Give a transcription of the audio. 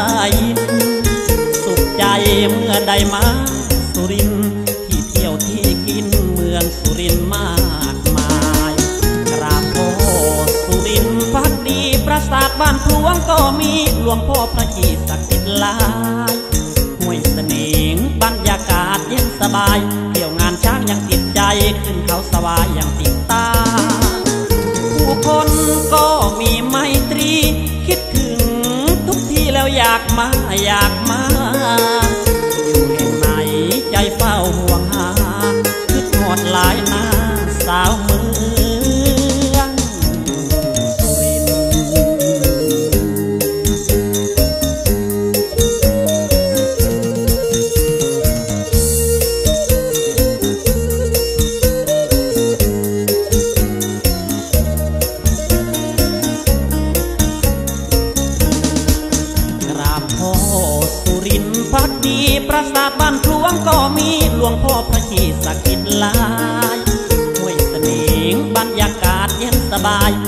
ยินสุขใจเมื่อได้มาสุรินทร์ที่เที่ยวที่กินเมืองสุรินทร์มากมายกราบพ่อสุรินทร์พักดีปราสาทบ้านพลวงก็มีหลวงพ่อพระจีศักดิ์สิทธิ์หลายห้วยเสน่ห์บรรยากาศเย็นสบายเที่ยวงานช้างยังติดใจขึ้นเขาสวายยังติดตาผู้คนก็มีไมตรีคิดถึงทุกที่แล้วอยากมาอยู่แห่งไหนใจเฝ้าห่วงหาคิดหอดหลายหน้าสาวเมืองสุรินทร์พักดีปราสาทบ้านพลวงก็มีหลวงพ่อพระจีศักดิ์สิทธิ์หลายห้วยเสน่ห์บรรยากาศเย็นสบาย